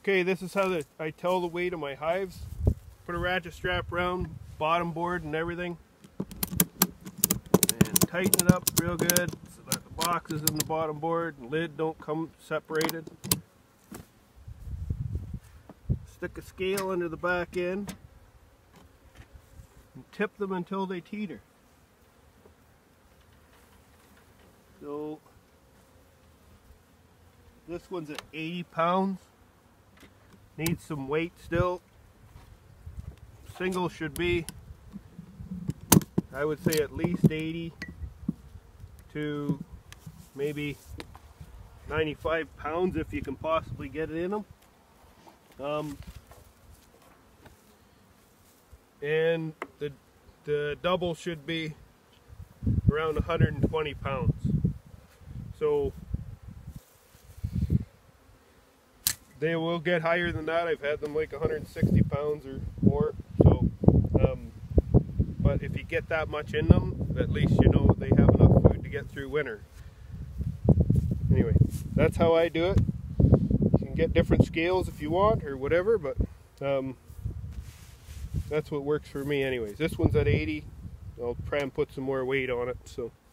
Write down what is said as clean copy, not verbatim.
Okay, this is how I tell the weight of my hives. Put a ratchet strap around bottom board and everything, and tighten it up real good so that the boxes in the bottom board and lid don't come separated. Stick a scale under the back end and tip them until they teeter. So this one's at 80 pounds. Needs some weight still. Single should be, I would say, at least 80 to maybe 95 pounds if you can possibly get it in them. And the double should be around 120 pounds. So they will get higher than that. I've had them like 160 pounds or more. So, but if you get that much in them, at least you know they have enough food to get through winter. Anyway, that's how I do it. You can get different scales if you want or whatever, but that's what works for me anyways. This one's at 80. I'll try and put some more weight on it. So.